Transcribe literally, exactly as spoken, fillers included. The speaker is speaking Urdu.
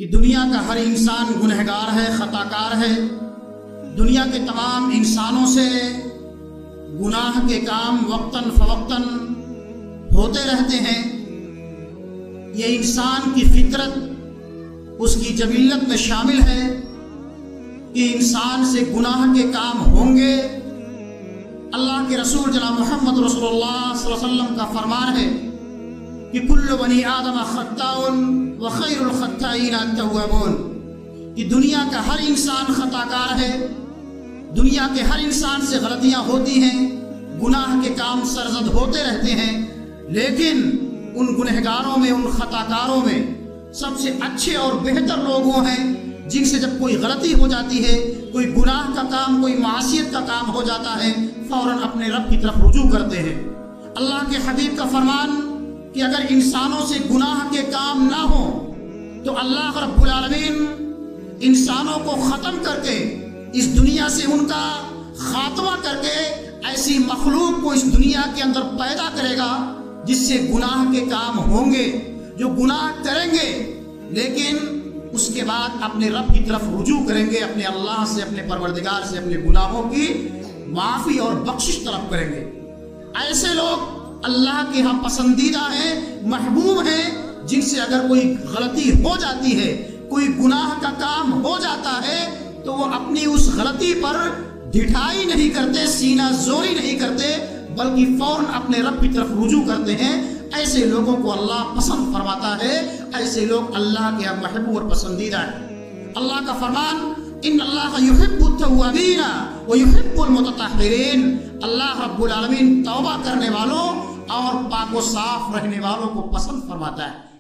کہ دنیا کا ہر انسان گنہگار ہے، خطا کار ہے۔ دنیا کے تمام انسانوں سے گناہ کے کام وقتاً فوقتاً ہوتے رہتے ہیں۔ یہ انسان کی فطرت، اس کی جبلت میں شامل ہے کہ انسان سے گناہ کے کام ہوں گے۔ اللہ کے رسول جناب محمد رسول اللہ صلی اللہ علیہ وسلم کا فرمان ہے کہ کل بنی آدم خطاء وخیر الخطائین التوابون، کہ دنیا کا ہر انسان خطا کار ہے، دنیا کے ہر انسان سے غلطیاں ہوتی ہیں، گناہ کے کام سرزد ہوتے رہتے ہیں، لیکن ان گنہگاروں میں، ان خطا کاروں میں سب سے اچھے اور بہتر لوگ وہ ہیں جن سے جب کوئی غلطی ہو جاتی ہے، کوئی گناہ کا کام، کوئی معصیت کا کام ہو جاتا ہے، فوراً اپنے رب کی طرف رجوع کرتے ہیں۔ اللہ کے حبیب کا فرمان کہ اگر انسانوں سے گناہ کے کام نہ ہو تو اللہ رب العالمین انسانوں کو ختم کر کے، اس دنیا سے ان کا خاتمہ کر کے ایسی مخلوق کو اس دنیا کے اندر پیدا کرے گا جس سے گناہ کے کام ہوں گے، جو گناہ کریں گے لیکن اس کے بعد اپنے رب کی طرف رجوع کریں گے، اپنے اللہ سے، اپنے پروردگار سے اپنے گناہوں کی معافی اور بخشش طلب کریں گے۔ ایسے لوگ اللہ کے ہاں پسندیدہ ہیں، محبوب ہیں، جن سے اگر کوئی غلطی ہو جاتی ہے، کوئی گناہ کا کام ہو جاتا ہے تو وہ اپنی اس غلطی پر ڈھٹائی نہیں کرتے، سینہ زوری نہیں کرتے، بلکہ فوراً اپنے رب کی طرف رجوع کرتے ہیں۔ ایسے لوگوں کو اللہ پسند فرماتا ہے، ایسے لوگ اللہ کے محبوب اور پسندیدہ ہیں۔ اللہ کا فرمان ان اللہ یحب التوابین ویحب المتطہرین، اللہ رب العالمین توبہ کرنے والوں اور پاک و صاف رہنے والوں کو پسند فرماتا ہے۔